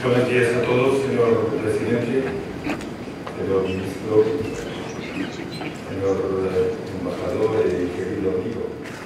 Buenos días a todos, señor presidente, señor ministro, señor embajador y querido amigo.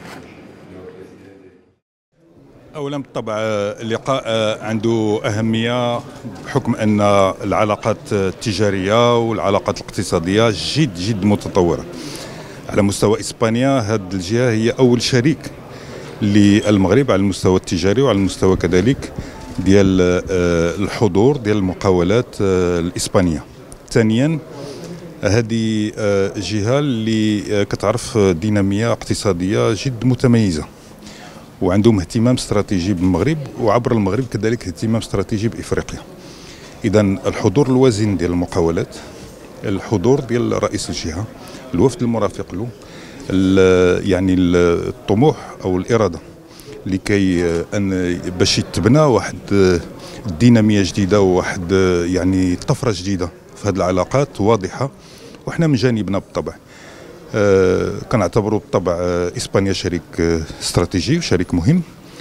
أولا بالطبع اللقاء عنده أهمية بحكم أن العلاقات التجارية والعلاقات الاقتصادية جد متطورة. على مستوى إسبانيا هذه الجهة هي أول شريك للمغرب على المستوى التجاري وعلى المستوى كذلك ديال الحضور ديال المقاولات الإسبانية. ثانيا هذه جهة اللي كتعرف دينامية اقتصادية جد متميزة وعندهم اهتمام استراتيجي بالمغرب وعبر المغرب كذلك اهتمام استراتيجي بإفريقيا. إذا الحضور الوازن ديال المقاولات، الحضور ديال رئيس الجهة، الوفد المرافق له، يعني الطموح أو الإرادة لكي أن باش يتبنى واحد دينامية جديدة وواحد يعني طفرة جديدة في هذه العلاقات واضحة، وإحنا من جانبنا بالطبع كنعتبروا بالطبع إسبانيا شريك استراتيجي وشريك مهم.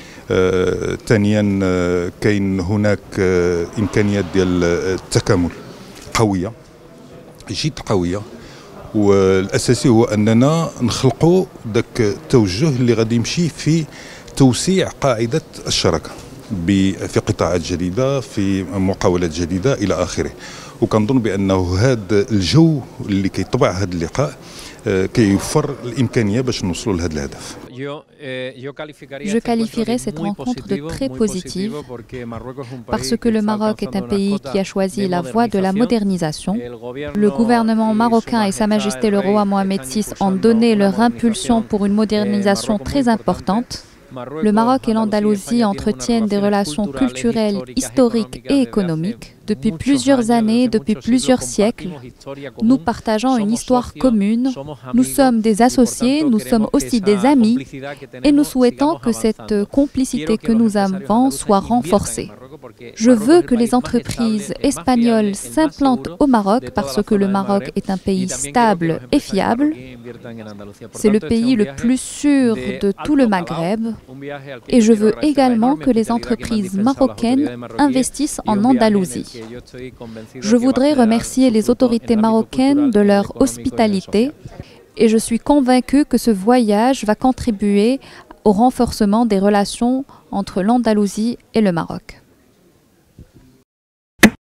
ثانيا كاين هناك إمكانيات ديال التكامل قوية جد قوية، والأساسي هو أننا نخلقوا ذاك التوجه اللي غادي يمشي في توسيع قاعدة الشراكة في قطاعات جديدة في مقاولات جديدة إلى آخره. وكنظن بأنه هذا الجو اللي كيطبع هذا اللقاء كيوفر الإمكانية باش نوصلوا لهذا الهدف. Je qualifierais cette rencontre de très positive parce que le Maroc est un pays qui a choisi la voie de la modernisation. Le gouvernement marocain et Sa Majesté le roi Mohamed VI ont donné leur impulsion pour une modernisation très importante. Le Maroc et l'Andalousie entretiennent des relations culturelles, historiques et économiques. Depuis plusieurs années, depuis plusieurs siècles, nous partageons une histoire commune, nous sommes des associés, nous sommes aussi des amis et nous souhaitons que cette complicité que nous avons soit renforcée. Je veux que les entreprises espagnoles s'implantent au Maroc parce que le Maroc est un pays stable et fiable. C'est le pays le plus sûr de tout le Maghreb et je veux également que les entreprises marocaines investissent en Andalousie. Je voudrais remercier les autorités marocaines de leur hospitalité et je suis convaincue que ce voyage va contribuer au renforcement des relations entre l'Andalousie et le Maroc.